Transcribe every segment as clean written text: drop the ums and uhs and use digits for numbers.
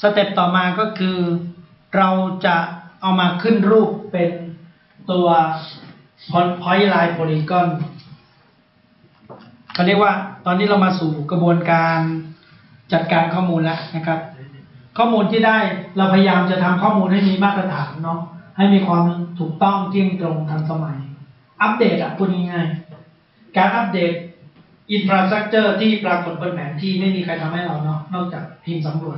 สเต็ปต่อมาก็คือเราจะเอามาขึ้นรูปเป็นตัว point line polygon เขาเรียกว่าตอนนี้เรามาสู่กระบวนการจัดการข้อมูลแล้วนะครับข้อมูลที่ได้เราพยายามจะทำข้อมูลให้มีมาตรฐานเนาะให้มีความถูกต้องเที่ยงตรงทันสมัยอัปเดตพูดง่ายๆการอัปเดตอินฟราสตรัคเจอร์ที่ปรากฏบนแผนที่ไม่มีใครทำให้เราเนาะนอกจากทีมสำรวจ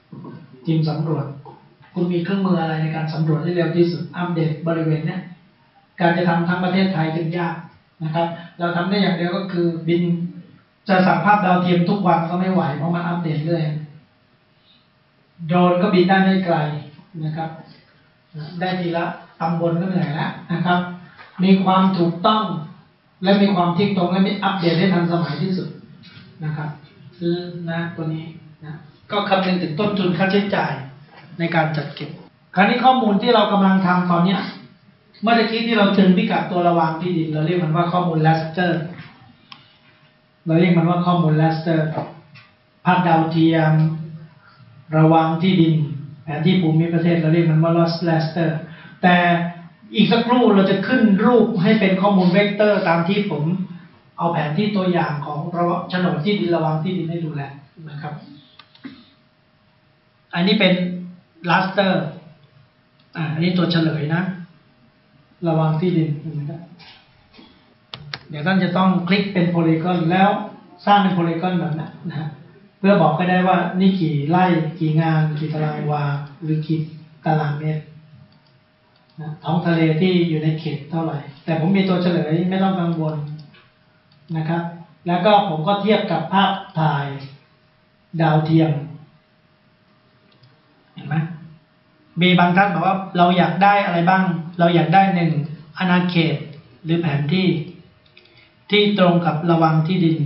คุณมีเครื่องมืออะไรในการสำรวจได้เร็วที่สุดอัปเดตบริเวณเนี้ยการจะทำทั้งประเทศไทยจึงยากนะครับเราทำได้อย่างเดียวก็คือบินจะสั่งภาพดาวเทียมทุกวันก็ไม่ไหวเพราะมันอัปเดตเรื่อยโดรนก็บินได้ไม่ไกลนะครับได้ทีละตำบลก็เหนื่อยแล้วนะครับมีความถูกต้องและมีความเที่ยงตรงและมีอัปเดตให้ทันสมัยที่สุดนะครับคือนะตัวนี้นะก็คำนึงถึงต้นทุนค่าใช้จ่ายในการจัดเก็บคราวนี้ข้อมูลที่เรากำลังทำตอนนี้เมื่อกี้ที่เราเชิญพิกัดตัวระวางที่ดินเราเรียกมันว่าข้อมูล raster เราเรียกมันว่าข้อมูล raster ภาพดาวเทียมระวางที่ดินแผนที่ภูมิประเทศเราเรียกมันว่า raster แต่อีกสักครู่เราจะขึ้นรูปให้เป็นข้อมูลเวกเตอร์ตามที่ผมเอาแผนที่ตัวอย่างของโฉนดที่ดินระวางที่ดินให้ดูแลนะครับอันนี้เป็น raster อันนี้ตัวเฉลยนะระวังที่ดินนะครับเดี๋ยวท่านจะต้องคลิกเป็นโพลีกอนแล้วสร้างเป็นโพลีกอนแบบนั้นนะฮะเพื่อบอกให้ได้ว่านี่กี่ไร่กี่งานกี่ตารางวาหรือกี่ตารางเมตรนะท้องทะเลที่อยู่ในเขตเท่าไหร่แต่ผมมีตัวเฉลยไม่ต้องกังวลนะครับแล้วก็ผมก็เทียบกับภาพถ่ายดาวเทียมเห็นไหมมีบางท่านบอกว่าเราอยากได้อะไรบ้างเราอยากได้หนึ่งอาณาเขตหรือแผนที่ที่ตรงกับระวังที่ดิน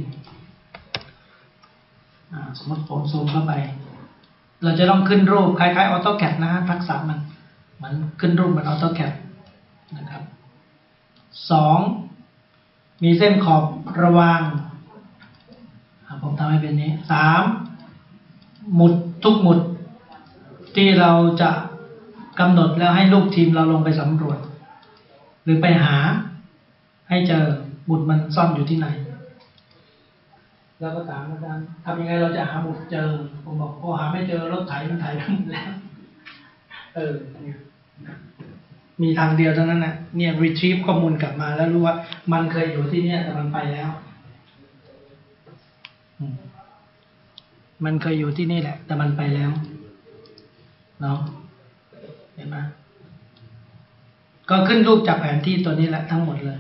สมมติผมซูมเข้าไปเราจะต้องขึ้นรูปคล้ายๆ AutoCAD นะทักษะมันขึ้นรูปเหมือน AutoCAD นะครับ2มีเส้นขอบระวางผมทำให้เป็นนี้3หมุดทุกหมุดที่เราจะกำหนดแล้วให้ลูกทีมเราลงไปสำรวจหรือไปหาให้เจอหมุดมันซ่อนอยู่ที่ไหนแล้วก็ถามอาจารย์ทำยังไงเราจะหาหมุดเจอผมบอกพอหาไม่เจอรถไถมันไถไปหมดแล้วมีทางเดียวเท่านั้นนะเนี่ย retrieve ข้อมูลกลับมาแล้วรู้ว่ามันเคยอยู่ที่เนี่ยแต่มันไปแล้วมันเคยอยู่ที่นี่แหละแต่มันไปแล้วเนาะเห็นไหมก็ขึ้นรูปจากแผนที่ตัวนี้แหละทั้งหมดเลย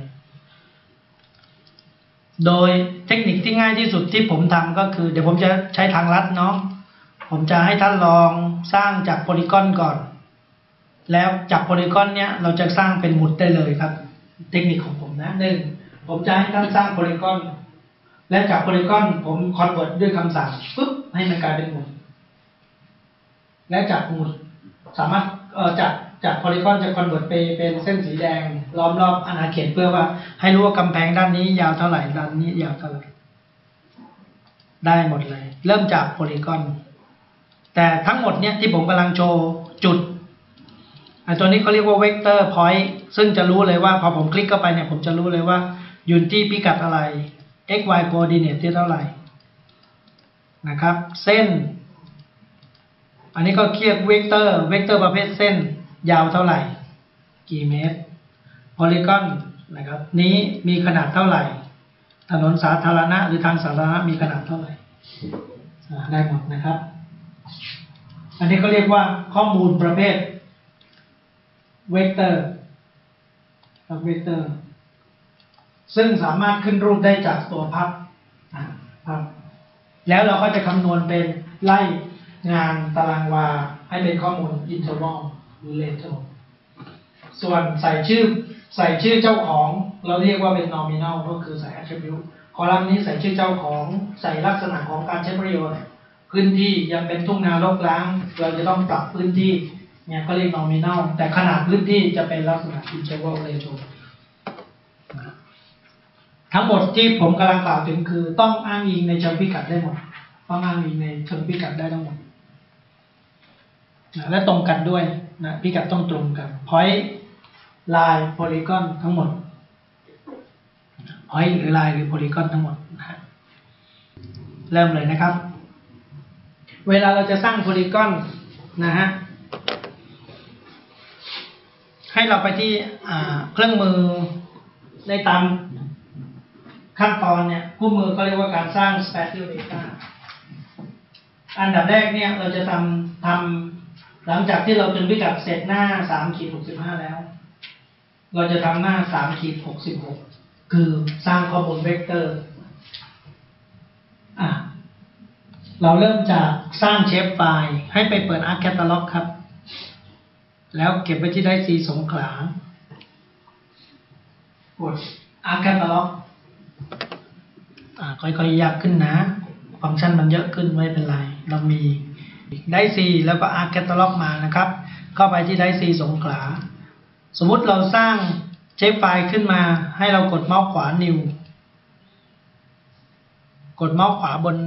โดยเทคนิคที่ง่ายที่สุดที่ผมทำก็คือเดี๋ยวผมจะใช้ทางลัดเนาะผมจะให้ท่านลองสร้างจากโพลีกอนก่อนแล้วจากโพลีกอนเนี้ยเราจะสร้างเป็นหมุดได้เลยครับเทคนิคของผมนะผมจะให้ท่านสร้างโพลีกอนและจากโพลีกอนผมคอนเวิร์ตด้วยคำสั่งปุ๊บให้มันกลายเป็นหมุดและจากหมุดสามารถจากโพลีกอนจะคอนเวิร์ตไปเป็นเส้นสีแดงล้อมรอบอาณาเขตเพื่อว่าให้รู้ว่ากำแพงด้านนี้ยาวเท่าไหร่ด้านนี้ยาวเท่าไหร่ได้หมดเลยเริ่มจากโพลีกอนแต่ทั้งหมดเนี้ยที่ผมกำลังโชว์จุดตัวนี้เขาเรียกว่าเวกเตอร์พอยต์ซึ่งจะรู้เลยว่าพอผมคลิกเข้าไปเนี่ยผมจะรู้เลยว่าอยู่ที่พิกัดอะไร x y coordinate ที่เท่าไหร่นะครับเส้นอันนี้ก็เรียกเวกเตอร์ประเภทเส้นยาวเท่าไหร่กี่เมตรโพลีกอนนะครับนี้มีขนาดเท่าไหร่ถนนสาธารณะหรือทางสาธารณะมีขนาดเท่าไหร่ได้หมดนะครับอันนี้เขาเรียกว่าข้อมูลประเภทเวกเตอร์ซึ่งสามารถขึ้นรูปได้จากตัวพับแล้วเราก็จะคำนวณเป็นไล่งานตารางวาให้เป็นข้อมูล interval หรือ relational ส่วนใส่ชื่อเจ้าของเราเรียกว่าเป็น nominal ก็คือใส่ attribute คอลัมน์นี้ใส่ชื่อเจ้าของใส่ลักษณะของการใช้ประโยชน์พื้นที่ยังเป็นทุ่งนารกร้างเราจะต้องปรับพื้นที่เนี่ยเขาเรียก nominal แต่ขนาดพื้นที่จะเป็นลักษณะ interval ratio ทั้งหมดที่ผมกำลังกล่าวถึงคือต้องอ้างอิงในเชิงพิกัดได้หมดต้องอ้างอิงในเชิงพิกัดได้ทั้งหมดและตรงกันด้วยนะพิกัดต้องตรงกัน point line polygon ทั้งหมด point หรือ line หรือ polygon ทั้งหมดนะเริ่มเลยนะครับเวลาเราจะสร้างโพลีกอนนะฮะให้เราไปที่เครื่องมือในตามขั้นตอนเนี่ยคู่มือก็เรียกว่าการสร้าง spatial data อันดับแรกเนี่ยเราจะทำหลังจากที่เราจนพิกัดเสร็จหน้า 3-65 แล้วเราจะทำหน้า 3-66 คือสร้างข้อมูลเวกเตอร์เราเริ่มจากสร้างเชฟไฟล์ให้ไปเปิด Arc Catalog ครับแล้วเก็บไว้ที่ไดซีสงขลากด Arc Catalog ค่อยๆยากขึ้นนะฟังก์ชันมันเยอะขึ้นไม่เป็นไรเรามีไดซีแล้วก็ Arc Catalog มานะครับเข้าไปที่ไดซีสงขลาสมมุติเราสร้างเชฟไฟล์ขึ้นมาให้เรากดเมาส์ขวา New กดเมาส์ขวาบน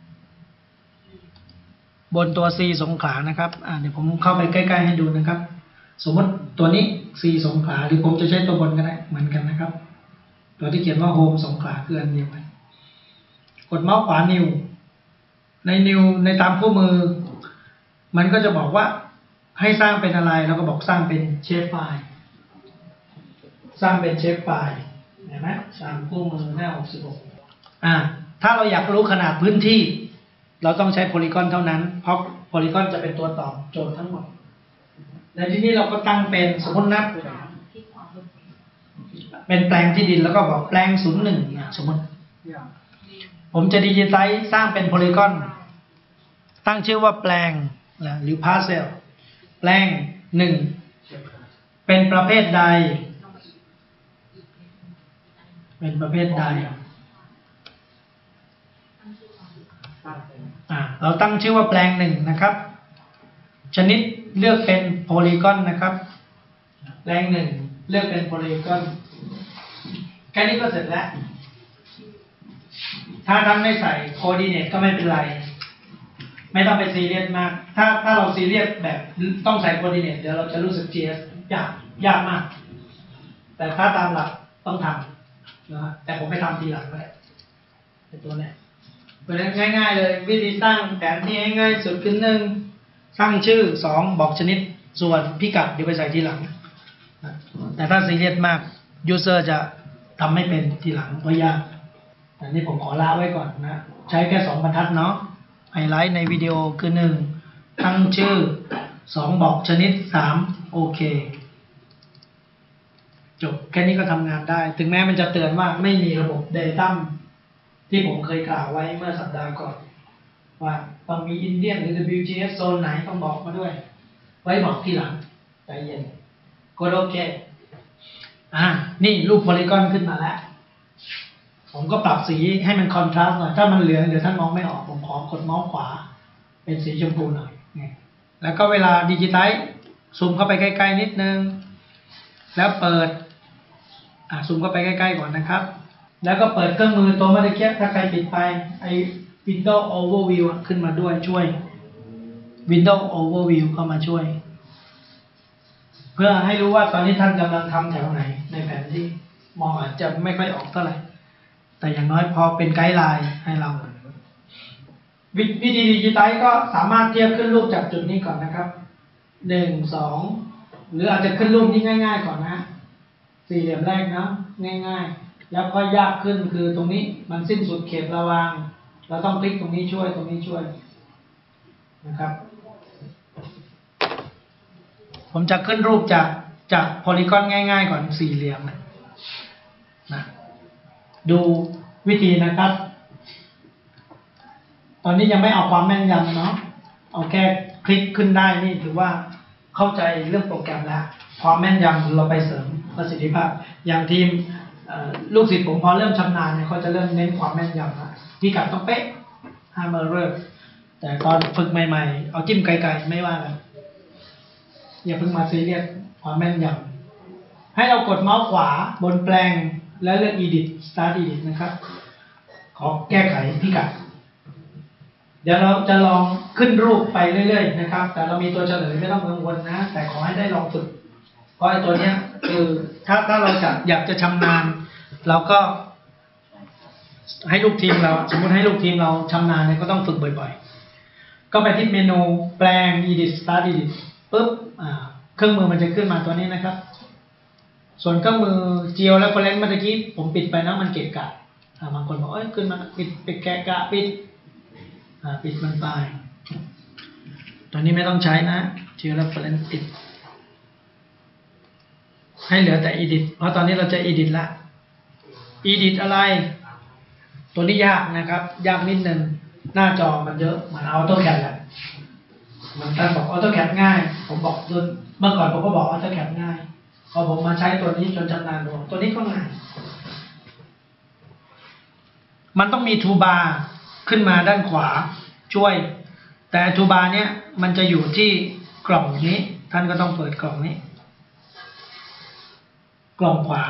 ตัว C สงขลานะครับเดี๋ยวผมเข้าไปใกล้ๆให้ดูนะครับสมมติตัวนี้ C สงขลาหรือผมจะใช้ตัวบนก็ได้เหมือนกันนะครับตัวที่เขียนว่า Home สงขลาคืออันเดียวกันกดเมาส์ขวา New ใน New ในตามคู่มือมันก็จะบอกว่าให้สร้างเป็นอะไรเราก็บอกสร้างเป็นเชฟไฟล์สร้างเป็นเชฟไฟล์เห็นไหมตามคู่มือหน้า 66ถ้าเราอยากรู้ขนาดพื้นที่เราต้องใช้โพลีกอนเท่านั้นเพราะโพลีกอนจะเป็นตัวตอบโจทย์ทั้งหมดในที่นี้เราก็ตั้งเป็นสมมตินับเป็นแปลงที่ดินแล้วก็บอกแปลง01สมมติผมจะดิจิไซส์สร้างเป็นโพลีกอนตั้งชื่อว่าแปลงหรือพาร์เซลแปลง1เป็นประเภทใดเราตั้งชื่อว่าแปลง1นะครับชนิดเลือกเป็นโพลีกอนนะครับแปลง1เลือกเป็นโพลีกอนแค่นี้ก็เสร็จแล้วถ้าท่านไม่ใส่โคดิเนตก็ไม่เป็นไรไม่ต้องไปซีเรียสมากถ้าเราซีเรียสแบบต้องใส่โคดิเนตเดี๋ยวเราจะรู้สึก GS ยากมากแต่ถ้าตามหลักต้องทำนะแต่ผมไปทำทีหลังก็ได้เป็นตัวนี้เพราะฉะนั้นง่ายๆเลยวิธีสร้างแผนที่ง่ายๆสุดคือ1ตั้งชื่อ2บอกชนิดส่วนพิกัดเดี๋ยวไปใส่ทีหลังแต่ถ้าซีเรียสมากยูเซอร์จะทำไม่เป็นทีหลังเพราะยากอันนี้ผมขอละไว้ก่อนนะใช้แค่2บรรทัดเนาะไฮไลท์ในวิดีโอคือ1ตั้งชื่อ2บอกชนิด3โอเคจบแค่นี้ก็ทำงานได้ถึงแม้มันจะเตือนว่าไม่มีระบบเดต้าที่ผมเคยกล่าวไว้เมื่อสัปดาห์ก่อนว่าต้องมีอินเดียนหรือ WGS โซนไหนต้องบอกมาด้วยไว้บอกทีหลังใจเย็นกดโอเคนี่รูปโพลีกอนขึ้นมาแล้วผมก็ปรับสีให้มันคอนทราสต์หน่อยถ้ามันเหลืองเดี๋ยวท่านมองไม่ออกผมขอกดเมาส์ขวาเป็นสีชมพูหน่อยแล้วก็เวลาดิจิไทซ์ซูมเข้าไปใกล้ๆนิดนึงแล้วเปิดซูมเข้าไปใกล้ๆก่อนนะครับแล้วก็เปิดเครื่องมือตัวเมื่อกี้ถ้าใครปิดไปไอ้ Windows Overview ขึ้นมาด้วยช่วย Windows Overview เข้ามาช่วยเพื่อให้รู้ว่าตอนนี้ท่านกำลังทำแถวไหนในแผนที่มองอาจจะไม่ค่อยออกเท่าไหร่แต่อย่างน้อยพอเป็นไกด์ไลน์ให้เราวิธีดิจิไตล์ก็สามารถเทียบขึ้นรูปจากจุดนี้ก่อนนะครับ1 2หรืออาจจะขึ้นรูปนี้ง่ายๆก่อนนะสี่เหลี่ยมแรกนะง่ายๆแล้วก็ยากขึ้นคือตรงนี้มันสิ้นสุดเขตระหว่างเราต้องคลิกตรงนี้ช่วยนะครับผมจะขึ้นรูปจากโพลีกอนง่ายๆก่อนสี่เหลี่ยมนะดูวิธีนะครับตอนนี้ยังไม่เอาความแม่นยำเนาะเอาแค่คลิกขึ้นได้นี่ถือว่าเข้าใจเรื่องโปรแกรมแล้วความแม่นยำเราไปเสริมประสิทธิภาพอย่างทีมลูกศิษย์ผมพอเริ่มชำนาญเนี่ยเขาจะเริ่มเน้นความแม่นยำนะพิกัดต้องเป๊ะห้ามเริ่มแต่ตอนฝึกใหม่ๆเอาจิ้มไกลๆไม่ว่ากันอย่าเพิ่งมาซีเรียสความแม่นยำให้เรากดเมาส์ขวาบนแปลงแล้วเลือก Edit Start Edit นะครับขอแก้ไขพิกัดเดี๋ยวเราจะลองขึ้นรูปไปเรื่อยๆนะครับแต่เรามีตัวเฉลยไม่ต้องกังวลนะแต่ขอให้ได้ลองฝึกเพราะไอ้ตัวเนี้ยคือถ้าเราอยากจะชำนาญเราก็ให้ลูกทีมเราสมมติให้ลูกทีมเราชำนาญเนี่ยก็ต้องฝึกบ่อยๆก็ไปที่เมนูแปลง edit start edit ปุ๊บเครื่องมือมันจะขึ้นมาตัวนี้นะครับส่วนเครื่องมือ geo reference เมื่อกี้ผมปิดไปนะมันเกะกะบางคนบอกขึ้นมาปิดแกะกะปิดมันไปตัวนี้ไม่ต้องใช้นะ geo reference ปิดให้เหลือแต่ edit เพราะตอนนี้เราจะ edit ละ edit อะไรตัวนี้ยากนะครับยากนิดนึงหน้าจอมันเยอะเหมือน AutoCAD แหละมันท่านบอก AutoCAD ง่ายผมบอกเมื่อก่อนผมก็บอก AutoCAD ง่ายพอผมมาใช้ตัวนี้จนชำนาญตัวนี้ก็ง่ายมันต้องมีทูบาร์ขึ้นมาด้านขวาช่วยแต่ทูบาร์เนี้ยมันจะอยู่ที่กล่องนี้ท่านก็ต้องเปิดกล่องนี้กล่องขวา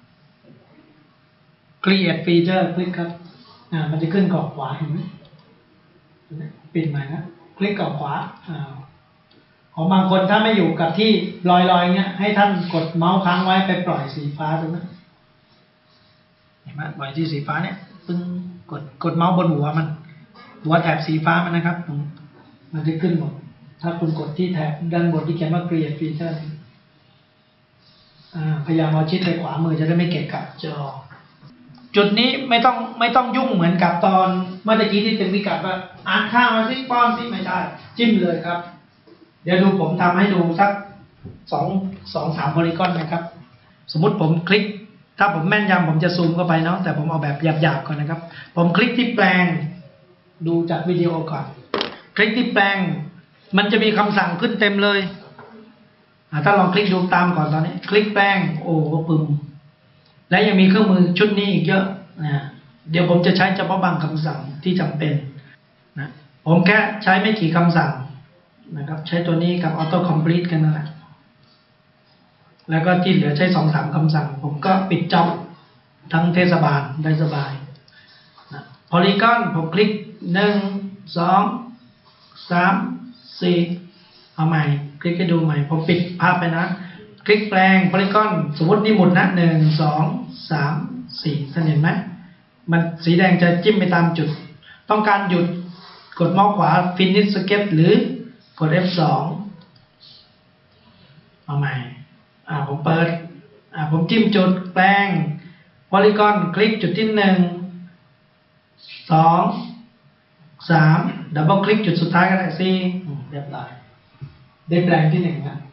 Create Feature คลิกครับมันจะขึ้นกล่องขวาเห็นไหมปิดใหม่นะคลิกกล่องขวาของบางคนถ้าไม่อยู่กับที่ลอยๆเงี้ยให้ท่านกดเมาส์ค้างไว้ไปปล่อยสีฟ้าตรงนั้นเห็นไหมปล่อยที่สีฟ้าเนี่ยปึ้งกดเมาส์บนหัวมันหัวแถบสีฟ้ามันนะครับมันจะขึ้นหมดถ้าคุณกดที่แถบด้านบนที่เขียนว่า Create Feature พยายามเอาชิดไปขวามือจะได้ไม่เกะกะจอจุดนี้ไม่ต้องยุ่งเหมือนกับตอนเมื่อกี้ที่เป็นวิกัดว่าอ่านข้างมาซิป้อนซิไม่ได้จิ้มเลยครับเดี๋ยวดูผมทำให้ดูสัก3 โพลีกอนนะครับสมมุติผมคลิกถ้าผมแม่นยำผมจะซูมเข้าไปเนาะแต่ผมเอาแบบหยาบๆก่อนนะครับผมคลิกที่แปลงดูจากวิดีโอก่อนคลิกที่แปลงมันจะมีคำสั่งขึ้นเต็มเลยถ้าลองคลิกดูตามก่อนตอนนี้คลิกแปลงโอ้ปึ้มและยังมีเครื่องมือชุดนี้อีกเยอะนะเดี๋ยวผมจะใช้เฉพาะบางคำสั่งที่จำเป็นนะผมแค่ใช้ไม่กี่คำสั่งนะครับใช้ตัวนี้กับ Auto Complete กันนั่นแหละแล้วก็ที่เหลือใช้2-3 คำสั่งผมก็ปิดจ็อบทั้งเทศบาลได้สบายนะโพลีกอนผมคลิก1 2 3 4เอาใหม่คลิกให้ดูใหม่ผมปิดภาพไปนะคลิกแปลงโพลีกอนสมมตินี่หมุนนะ1 2 3 4ท่านเห็นไหมมันสีแดงจะจิ้มไปตามจุดต้องการหยุดกดเมาส์ขวา Finish Sketch หรือกด F2 เอาใหม่ผมเปิดผมจิ้มจุดแปลงโพลีกอนคลิกจุดที่1 2 3ดับเบิลคลิกจุดสุดท้ายก็ได้4เรียบร้อยได้แปลงที่1นะ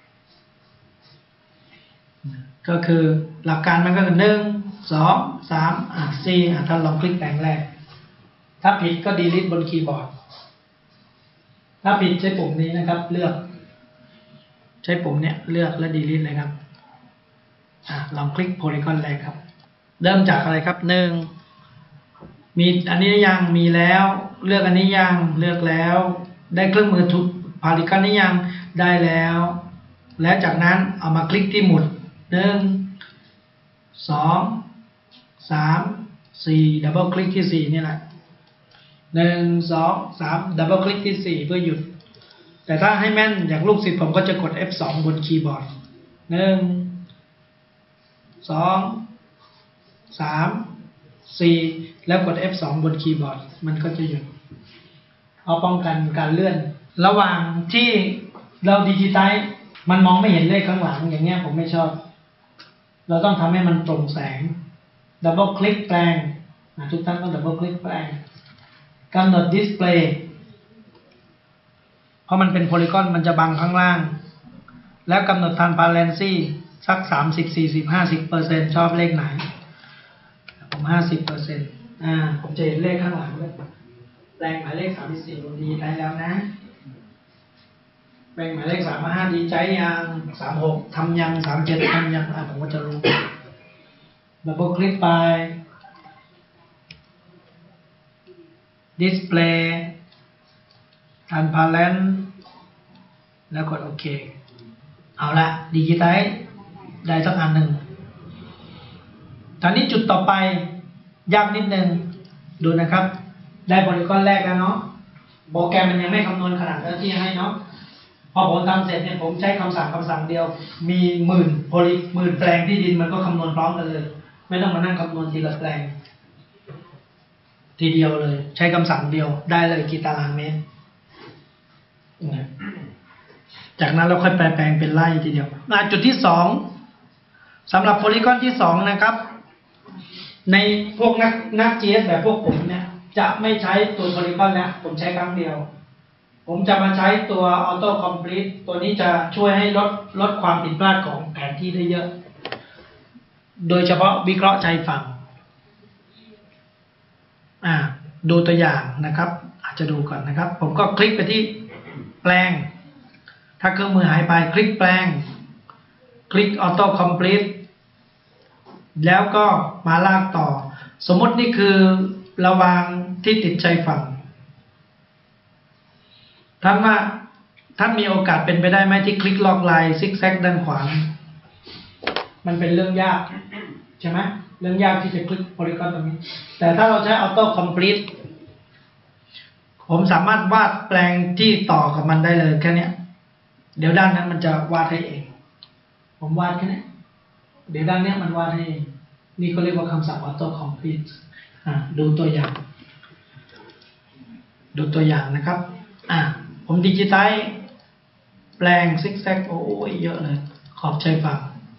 ก็คือหลักการมันก็คือ1 2 3 4ท่านลองคลิกแปลงแรกถ้าผิดก็ delete บนคีย์บอร์ดถ้าผิดใช้ปุ่มนี้นะครับเลือกใช้ปุ่มเนี้ยเลือกและ delete เลยครับลองคลิกโพลีกอนแรกครับเริ่มจากอะไรครับ1มีอันนี้ยังมีแล้วเลือกอันนี้ยังเลือกแล้วได้เครื่องมือทุกโพลีกอนนี้ยังได้แล้วและจากนั้นเอามาคลิกที่หมุด1 2 3 4ดับเบิลคลิกที่4นี่แหละ1 2 3ดับเบิลคลิกที่4เพื่อหยุดแต่ถ้าให้แม่นอย่างลูกศิษย์ผมก็จะกด F2 บนคีย์บอร์ด1 2 3 4แล้วกด F2 บนคีย์บอร์ดมันก็จะหยุดเอาป้องกันการเลื่อนระหว่างที่เราดิจิไทซ์มันมองไม่เห็นเลขข้างหลังอย่างเงี้ยผมไม่ชอบเราต้องทำให้มันโปร่งแสงดับเบิลคลิกแปลงทุกท่านต้องดับเบิลคลิกแปลงกำหนดดิสเพลย์เพราะมันเป็นโพลีกอนมันจะบังข้างล่างแล้วกำหนด transparency สัก30 40 50% ชอบเลขไหนผม 50% ผมจะเห็นเลขข้างหลังด้วยแปลงหมายเลข34ผมดีได้แล้วนะแปลงหมายเลข35ดีใจยัง36ทำยัง37ทำยังผมก็จะรู้ดับเบิลคลิกไป display transparent แล้วกดโอเคเอาละดิจิไทซ์ได้สักอันหนึ่งตอนนี้จุดต่อไปยากนิดนึงดูนะครับได้โพลีกอนแรกแล้วเนาะโปรแกรมมันยังไม่คำนวณขนาดนั้นที่ให้เนาะพอผมทำเสร็จเนี่ยผมใช้คำสั่งเดียว มีหมื่นแปลงที่ดินมันก็คำนวณพร้อมกันเลย ไม่ต้องมานั่งคำนวณทีละแปลงทีเดียวเลย ใช้คำสั่งเดียวได้เลยกี่ตารางเมตรจากนั้นเราค่อยแปลงเป็นไร่ทีเดียวจุดที่สองสำหรับโพลีกอนที่สองนะครับ ในพวกนัก GS แบบพวกผมเนี่ยจะไม่ใช้ตัวโพลีกอนแล้วผมใช้ครั้งเดียวผมจะมาใช้ตัวออโต้คอมพลีทตัวนี้จะช่วยให้ลดความผิดพลาดของแผนที่ได้เยอะ โดยเฉพาะวิเคราะห์ชายฝั่งดูตัวอย่างนะครับอาจจะดูก่อนนะครับผมก็คลิกไปที่แปลงถ้าเครื่องมือหายไปคลิกแปลงคลิกออโต้คอมพลีทแล้วก็มาลากต่อสมมตินี่คือระวางที่ติดชายฝั่งท่านมีโอกาสเป็นไปได้ไหมที่คลิกลอกไลน์ซิกแซกด้านขวามันเป็นเรื่องยากใช่ไหมเรื่องยากที่จะคลิกโพลีกอนตรงนี้แต่ถ้าเราใช้ออโต้คอมพลีทผมสามารถวาดแปลงที่ต่อกับมันได้เลยแค่นี้เดี๋ยวด้านนั้นมันจะวาดให้เองผมวาดแค่นี้เดี๋ยวด้านนี้มันวาดให้เองนี่เขาเรียกว่าคำสั่งออโต้คอมพลีทดูตัวอย่างนะครับผมดิจิไทซ์แปลงซิกแซกโอ้ยเยอะเลยขอบชายฝั่ง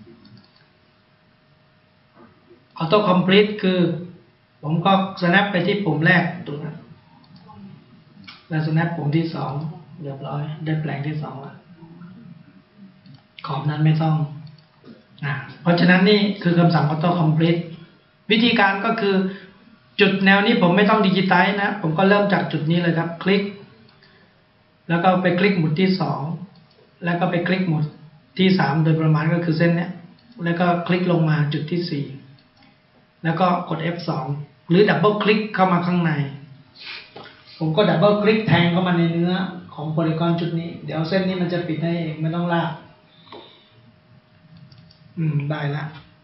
ออโต้คอมพลีทคือผมก็ snap ไปที่ปุ่มแรกตรงนั้นแล้ว snap ปุ่มที่สองเรียบร้อยได้แปลงที่สองแล้วขอบนั้นไม่ต้องเพราะฉะนั้นนี่คือคำสั่งออโต้คอมพลีทวิธีการก็คือจุดแนวนี้ผมไม่ต้องดิจิไทซ์นะผมก็เริ่มจากจุดนี้เลยครับคลิกแล้วก็ไปคลิกหมุดที่สองแล้วก็ไปคลิกหมุดที่สามโดยประมาณก็คือเส้นนี้แล้วก็คลิกลงมาจุดที่สี่แล้วก็กด F2 หรือดับเบิลคลิกเข้ามาข้างในผมก็ดับเบิลคลิกแทงเข้ามาในเนื้อของโพลีกอนจุดนี้เดี๋ยวเส้นนี้มันจะปิดให้เองไม่ต้องลากได้ละ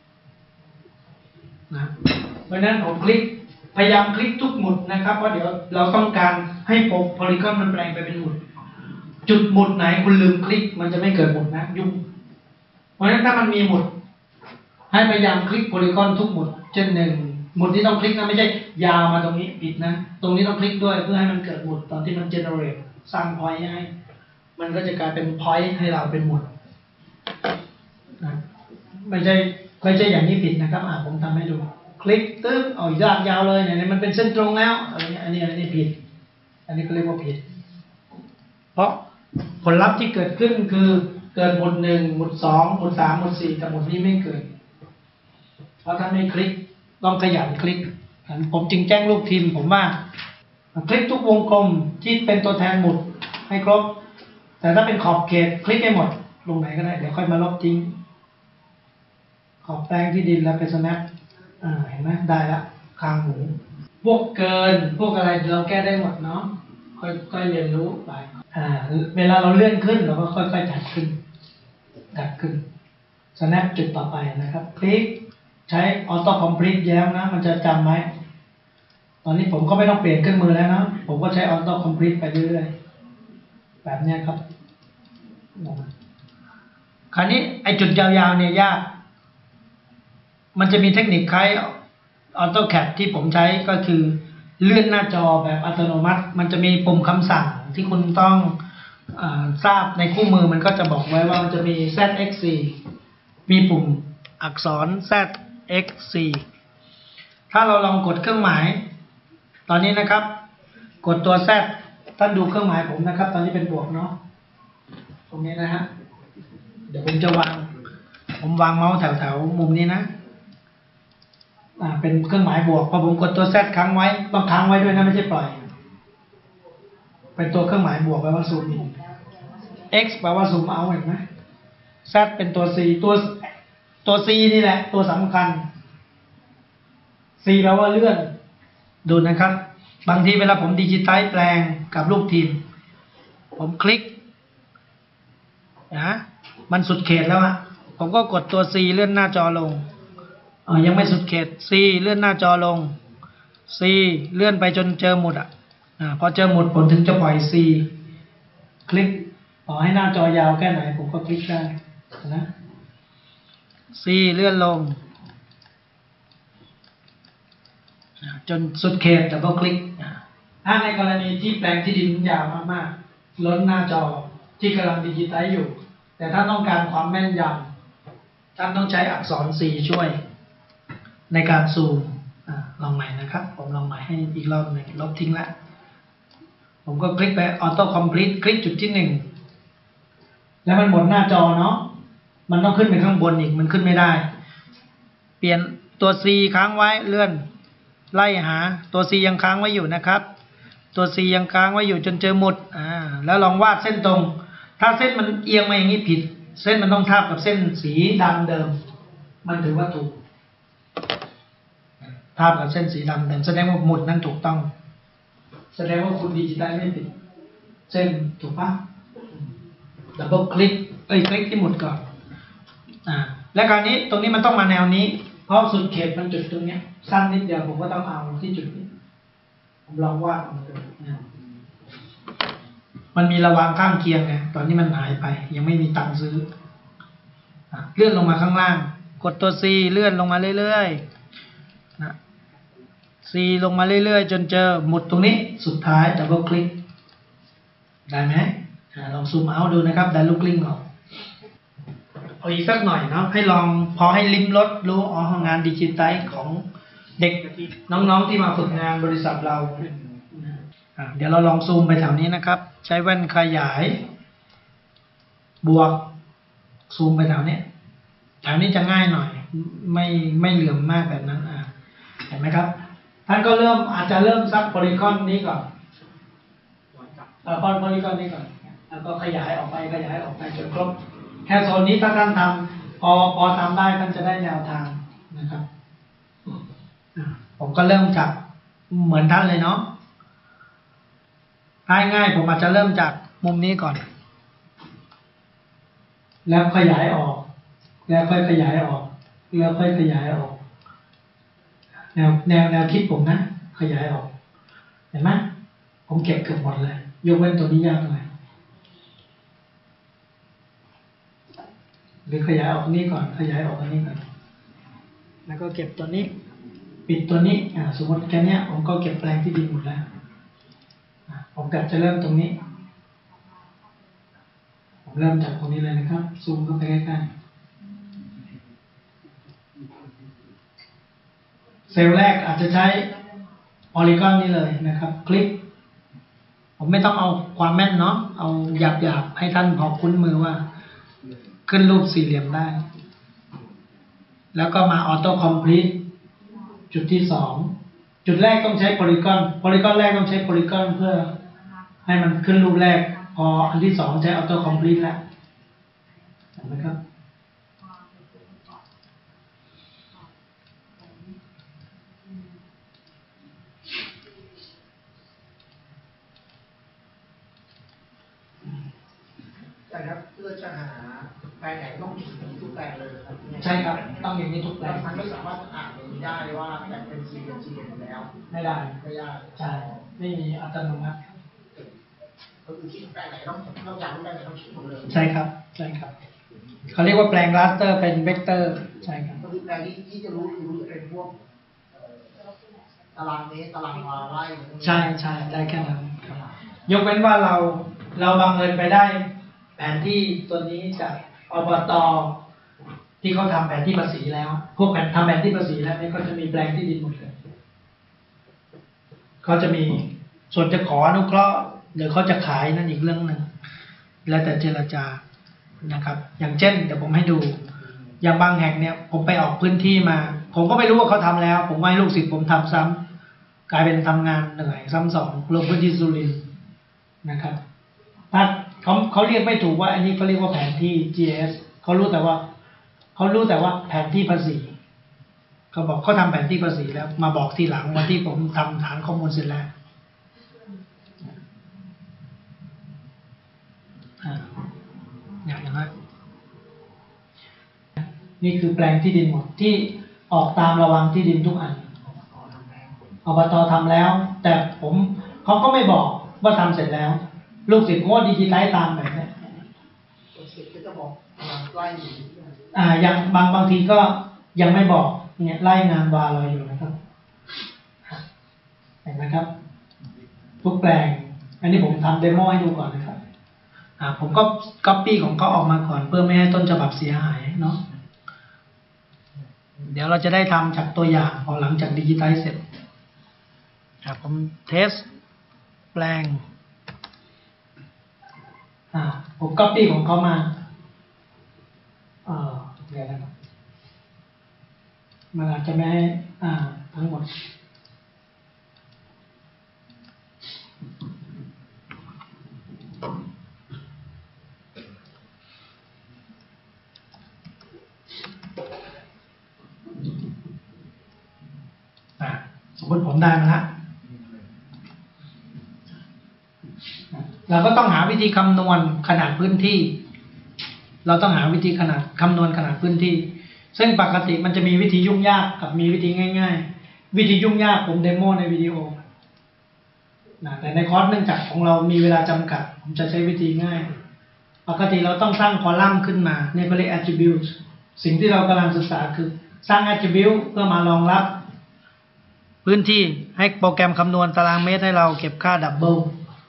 นะเพราะนั้นผมพยายามคลิกทุกหมุดนะครับเพราะเดี๋ยวเราต้องการให้โพลีกอนมันแปลงไปเป็นหมุดจุดหมุดไหนคุณลืมคลิกมันจะไม่เกิดหมุดนะยุ่งเพราะฉะนั้นถ้ามันมีหมุดให้พยายามคลิกโพลีกอนทุกหมุดเช่นหนึ่งหมุดที่ต้องคลิกนะไม่ใช่ยาวมาตรงนี้ปิดนะตรงนี้ต้องคลิกด้วยเพื่อให้มันเกิดหมุดตอนที่มันเจเนเรตสร้างพอยต์ให้มันก็จะกลายเป็นพอยต์ให้เราเป็นหมุดนะไม่ใช่อย่างนี้ผิดนะครับผมทำให้ดูคลิกตึ๊บยาวเลยเนี่ยมันเป็นเส้นตรงแล้วอันนี้ผิดอันนี้ก็เรียกว่าผิดเพราะผลลัพธ์ที่เกิดขึ้นคือเกิดหมุดหนึ่งหมุดสองหมุดสามหมุดสี่แต่หมุดนี้ไม่เกิดเพราะถ้าไม่คลิกต้องขยันคลิกผมจึงแจ้งลูกทีมผมว่าคลิกทุกวงกลมที่เป็นตัวแทนหมุดให้ครบแต่ถ้าเป็นขอบเขตคลิกให้หมดลงไหนก็ได้เดี๋ยวค่อยมาลบทิ้งขอบแปลงที่ดินแล้วไป snap เห็นไหมได้ละคางหมูพวกเกินพวกอะไรเราแก้ได้หมดเนาะค่อยเรียนรู้ไปเวลาเราเลื่อนขึ้นเราก็ค่อยๆดัดขึ้น snap จุดต่อไปนะครับคลิกใช้ออโต้คอมพลีทแย้มนะมันจะจำไหมตอนนี้ผมก็ไม่ต้องเปลี่ยนเครื่องมือแล้วนะผมก็ใช้ออโต้คอมพลีทไปเรื่อยๆแบบนี้ครับคราวนี้ไอ้จุดยาวๆเนี่ยยากมันจะมีเทคนิคคล้าย AutoCAD ที่ผมใช้ก็คือเลื่อนหน้าจอแบบอัตโนมัติมันจะมีปุ่มคำสั่งที่คุณต้องทราบในคู่มือมันก็จะบอกไว้ว่ามันจะมี ZX4 มีปุ่มอักษร ZX4 ถ้าเราลองกดเครื่องหมายตอนนี้นะครับกดตัว Z ท่านดูเครื่องหมายผมนะครับตอนนี้เป็นบวกเนาะตรงนี้นะฮะเดี๋ยวผมจะผมวางเมาส์แถวมุมนี้นะเป็นเครื่องหมายบวกพอผมกดตัว Z ค้างไว้ต้องค้างไว้ด้วยนะไม่ใช่ปล่อยเป็นตัวเครื่องหมายบวกแปลว่าซูมอิน X แปลว่าซูมเอาเห็นไหม Z เป็นตัว C ตัว C นี่แหละตัวสำคัญ C แปลว่าเลื่อนดูนะครับบางทีเวลาผมดิจิไทซ์แปลงกับลูกทีมผมคลิกมันสุดเขตแล้วผมก็กดตัว C เลื่อนหน้าจอลงยังไม่สุดเขต C เลื่อนหน้าจอลง C เลื่อนไปจนเจอหมุดพอเจอหมุดผมถึงจะปล่อย C คลิกต่อให้หน้าจอยาวแค่ไหนผมก็คลิกได้นะ C เลื่อนลงจนสุดเขตดับเบิลคลิกถ้าในกรณีที่แปลงที่ดินยาวมากๆล้นหน้าจอที่กำลังดิจิไลซ์อยู่แต่ถ้าต้องการความแม่นยำท่านต้องใช้อักษร C ช่วยในการซูมลองใหม่นะครับผมลองใหม่ให้อีกรอบหนึ่งลบทิ้งละผมก็คลิกไปออโต้คอมพลีทคลิกจุดที่1แล้วมันหมดหน้าจอเนาะมันต้องขึ้นไปข้างบนอีกมันขึ้นไม่ได้เปลี่ยนตัว C ค้างไว้เลื่อนไล่หาตัว C ยังค้างไว้อยู่นะครับตัว C ยังค้างไว้อยู่จนเจอหมุดแล้วลองวาดเส้นตรงถ้าเส้นมันเอียงมาอย่างนี้ผิดเส้นมันต้องทาบกับเส้นสีดำเดิมมันถือว่าถูกทาบกับเส้นสีดำเดิมแสดงว่าหมุดนั้นถูกต้องแสดงว่าคุณดิจิตอลไม่ผิดเส้นถูกปะดับเบิลคลิกคลิกที่หมุดก่อนและคราวนี้ตรงนี้มันต้องมาแนวนี้เพราะสุดเขตมันจุดตรงนี้สั้นนิดเดียวผมก็ต้องเอาที่จุดนี้ผมลองวาดมันมีระวางข้างเคียงไงตอนนี้มันหายไปยังไม่มีตังค์ซื้อเลื่อนลงมาข้างล่างกดตัว C เลื่อนลงมาเรื่อยๆC ลงมาเรื่อยๆจนเจอหมุดตรงนี้สุดท้ายดับเบิลคลิกได้ไหมลองซูมเอาดูนะครับได้ลูกกลิ้งออกเอาอีกสักหน่อยเนาะให้ลองพอให้ลิ้มรสรู้งานดิจิทัลของเด็กน้องๆที่มาฝึกงานบริษัทเราเดี๋ยวเราลองซูมไปแถวนี้นะครับใช้แว่นขยายบวกซูมไปแถวนี้จะง่ายหน่อยไม่เหลื่อมมากแบบนั้นเห็นไหมครับท่านก็อาจจะเริ่มซักโพลีกอนนี้ก่อนโพลีกอนนี้ก่อนแล้วก็ขยายออกไปจนครบแค่โซนนี้ถ้าท่านทำพอทำได้ท่านจะได้แนวทางนะครับผมก็เริ่มจากเหมือนท่านเลยเนาะง่ายผมอาจจะเริ่มจากมุมนี้ก่อนแล้วขยายออกแล้วค่อยขยายออกแล้วค่อยขยายออกแนวคิดผมนะขยายออกเห็นไหมผมเก็บเกือบหมดเลยยกเว้นตัวนี้ยากหน่อยหรือขยายออกนี้ก่อนขยายออกอันนี้ก่อนแล้วก็เก็บตัวนี้ปิดตัวนี้สมมติแค่นี้ผมก็เก็บแปลงที่ดินหมดแล้วผมจะเริ่มตรงนี้ผมเริ่มจากตรงนี้เลยนะครับซูมเข้าไปใกล้ๆเซลล์แรกอาจจะใช้โพลีกอนนี้เลยนะครับคลิกผมไม่ต้องเอาความแม่นเนาะเอาหยาบๆให้ท่านพอคุ้นมือว่าขึ้นรูปสี่เหลี่ยมได้แล้วก็มาออโต้คอมพลีทจุดที่2จุดแรกต้องใช้โพลีกอนแรกต้องใช้โพลีกอนเพื่อให้มันขึ้นรูปแรกพออันที่2ใช้ออโต้คอมพลีทแล้วเห็นไหมครับใช่ครับเพื่อจะหาแปลงไหนต้องถึงทุกแปลงเลยครับใช่ครับต้องอย่างนี้ทุกแปลงมันไม่สามารถอ่านตรงนี้ได้ว่าแปลงเป็นสี่เหลี่ยมแล้วไม่ได้ใช่ไม่มีอัตโนมัติก็คือที่แปลงไหนต้องย้ำแปลงไหนต้องขีดหมดเลยใช่ครับเขาเรียกว่าแปลงราสเตอร์เป็นเวกเตอร์ใช่ครับก็คือแปลงที่จะรู้จะเป็นพวกตารางเมตรตารางวาไร่ใช่ได้แค่นั้นครับยกเว้นว่าเราบังเอิญไปได้แผนที่ตัวนี้จากอบต.ที่เขาทำแผนที่ภาษีแล้วพวกทำแผนที่ภาษีแล้วนี่ก็จะมีแปลงที่ดินหมดเลยเขาจะมีส่วนจะขออนุเคราะห์หรือเขาจะขายนั่นอีกเรื่องหนึ่งแล้วแต่เจรจานะครับอย่างเช่นเดี๋ยวผมให้ดูอย่างบางแห่งเนี่ยผมไปออกพื้นที่มาผมก็ไม่รู้ว่าเขาทำแล้วผมให้ลูกศิษย์ผมทำซ้ำกลายเป็นทำงานเหนื่อยซ้ำสองลงพื้นที่สุรินทร์นะครับถ้าเขาเรียกไม่ถูกว่าอันนี้เขาเรียกว่าแผนที่ GIS เขารู้แต่ว่าแผนที่ภาษีเขาบอกเขาทำแผนที่ภาษีแล้วมาบอกทีหลังวันที่ผมทำฐานข้อมูลเสร็จแล้วอย่างนั้นนี่คือแปลงที่ดินหมดที่ออกตามระวังที่ดินทุกอันอบต.ทำแล้วแต่ผมเขาก็ไม่บอกว่าทำเสร็จแล้ว ลูกศิษย์ก็ดิจิไลซ์ตามแบบนี้ตัวเสร็จก็จะบอกกำลังไล่อยู่อย่างบางทีก็ยังไม่บอกเนี่ยไล่งานวาลอยอยู่นะครับเห็นไหมครับ ทุกแปลง อันนี้ผมทำเดโมให้ดูก่อนนะครับผมก็ก๊อปปี้ของเขาออกมาก่อนเพื่อไม่ให้ต้นฉบับเสียหายเนาะเดี๋ยวเราจะได้ทำจากตัวอย่างพอหลังจากดิจิไลซ์เสร็จผมเทสแปลงผมก๊อปปี้ของเขามาเดี๋ยวนะครับมันอาจจะไม่ให้ทั้งหมดสมมติผมได้มาแล้วเราก็ต้องหาวิธีคำนวณขนาดพื้นที่เราต้องหาวิธีคำนวณขนาดพื้นที่ซึ่งปกติมันจะมีวิธียุ่งยากกับมีวิธีง่ายๆวิธียุ่งยากผมเดโมในวิดีโอแต่ในคอร์สเนื่องจากของเรามีเวลาจำกัดผมจะใช้วิธีง่ายปกติเราต้องสร้างคอลัมน์ขึ้นมาเนี่ยเขาเรียก attribute สิ่งที่เรากำลังศึกษาคือสร้าง attribute เพื่อมารองรับพื้นที่ให้โปรแกรมคำนวณตารางเมตรให้เราเก็บค่าดับเบิล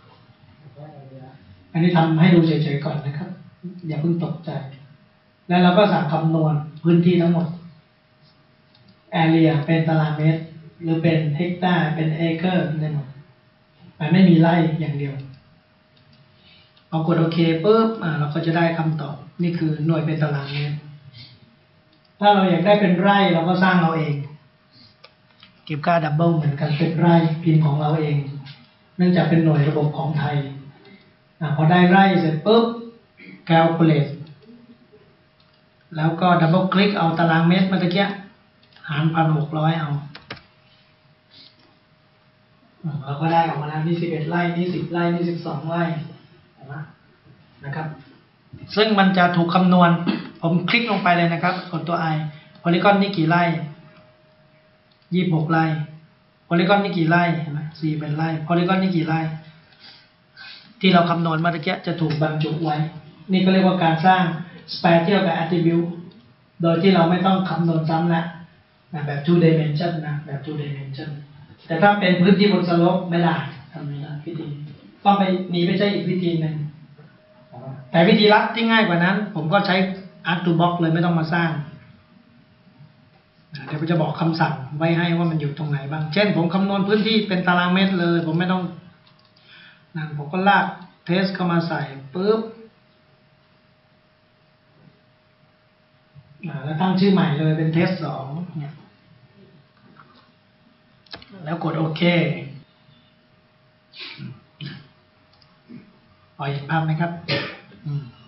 อันนี้ทำให้ดูเฉยๆก่อนนะครับอย่าเพิ่งตกใจแล้วเราก็สั่งคำนวณพื้นที่ทั้งหมด area เป็นตารางเมตรหรือเป็นเฮกตาร์เป็นเอเคอร์ได้หมดแต่ไม่มีไร่อย่างเดียวเอากดโอเคปุ๊บเราก็จะได้คำตอบนี่คือหน่วยเป็นตารางเมตรถ้าเราอยากได้เป็นไร่เราก็สร้างเราเองเก็บค่าดับเบิลเหมือนกันเป็นไร่พิมพ์ของเราเองเนื่องจากเป็นหน่วยระบบของไทยพอได้ไร่เสร็จปุ๊บ calculate แล้วก็ดับเบิลคลิกเอาตารางเมตรเมื่อกี้หาร 1,600 เอาเราก็ได้ออกมาแล้วนี่11ไร่นี่10ไร่นี่12ไร่เห็นไหมนะครับซึ่งมันจะถูกคำนวณผมคลิกลงไปเลยนะครับกดตัว i โพลีกอนนี่กี่ไร่26ไร่โพลีกอนนี่กี่ไร่เห็นไหม4เป็นไร่โพลีกอนนี่กี่ไร่ที่เราคำนวณเมื่อกี้จะถูกบรรจุไว้นี่ก็เรียกว่าการสร้าง spatial กับ attribute โดยที่เราไม่ต้องคำนวณซ้ำแล้วแบบ two dimension นะแบบ two dimension แต่ถ้าเป็นพื้นที่บนสโลปไม่ได้ทำไม่ได้วิธีต้องไปหนีไปใช้อีกวิธีหนึ่งแต่วิธีลัดที่ง่ายกว่านั้นผมก็ใช้ Arc to Box เลยไม่ต้องมาสร้างเดี๋ยวผมจะบอกคำสั่งไว้ให้ว่ามันอยู่ตรงไหนบ้างเช่นผมคำนวณพื้นที่เป็นตารางเมตรเลยผมไม่ต้องผมก็ลากเทสเข้ามาใส่ปุ๊บแล้วตั้งชื่อใหม่เลยเป็นเทส2เนี่ยแล้วกดโอเคพอเห็นภาพไหมครับ